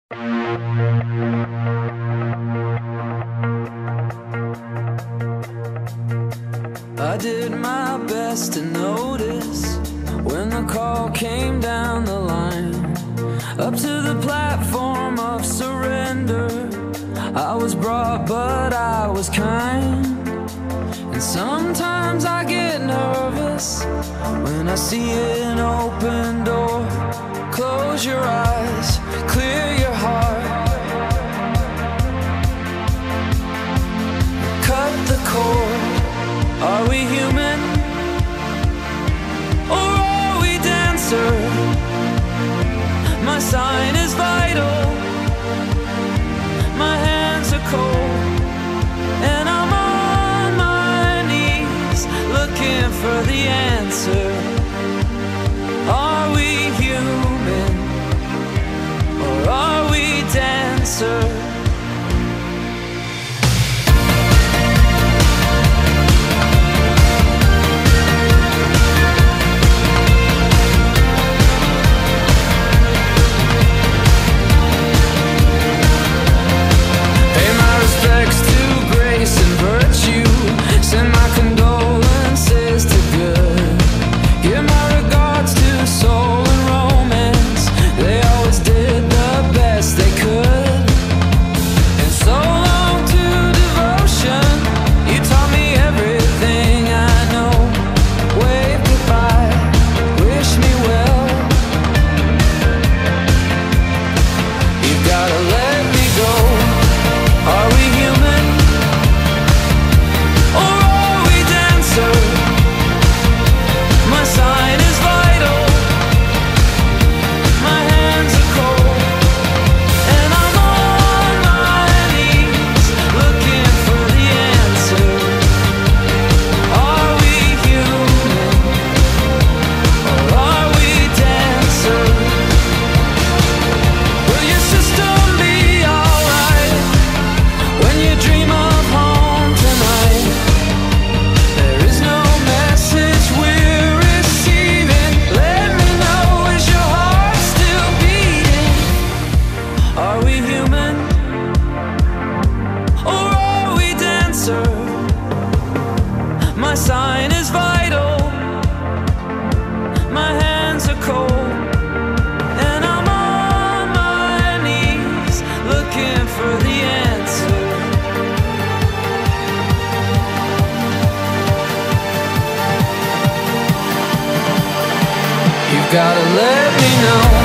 I did my best to notice when the call came down the line, up to the platform of surrender. I was brought, but I was kind. And sometimes I get nervous when I see an open door. Close your eyes, clear your heart, cut the cord. Are we human, or are we dancer? My sign is vital, my hands are cold, and I'm on my knees looking for the answer. Are we human, or are we dancer? Send my condolences to good. Give my regards to soul and romance. They always did the best they could. And so long to devotion. You taught me everything I know. Wave goodbye, wish me well. You gotta let me go. Are we human? My sign is vital, my hands are cold, and I'm on my knees looking for the answer. Are we human, or are we dancer? Will your system be alright when you dream of home tonight? There is no message we're receiving. Let me know, is your heart still beating? Are we human, or are we dancer? My sign is vital, my hands are cold, and I'm on my knees looking for the answer. You've gotta let me know.